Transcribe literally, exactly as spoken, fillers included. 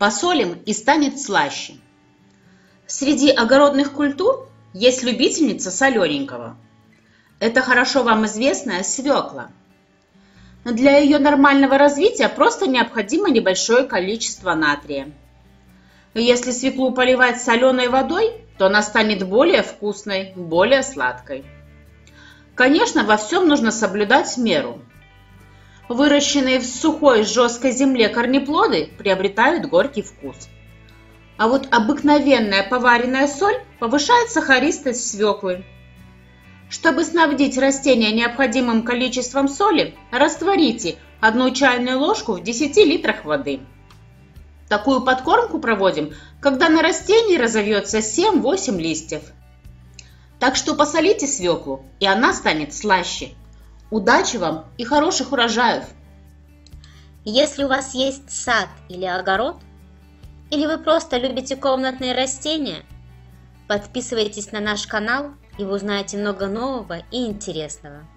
посолим и станет слаще. Среди огородных культур есть любительница солененького. Это хорошо вам известная свекла. Но для ее нормального развития просто необходимо небольшое количество натрия. Если свеклу поливать соленой водой, то она станет более вкусной, более сладкой. Конечно, во всем нужно соблюдать меру. Выращенные в сухой жесткой земле корнеплоды приобретают горький вкус. А вот обыкновенная поваренная соль повышает сахаристость свеклы. Чтобы снабдить растения необходимым количеством соли, растворите одну чайную ложку в десяти литрах воды. Такую подкормку проводим, когда на растении разовьется семь-восемь листьев. Так что посолите свеклу, и она станет слаще. Удачи вам и хороших урожаев! Если у вас есть сад или огород, или вы просто любите комнатные растения, подписывайтесь на наш канал, и вы узнаете много нового и интересного.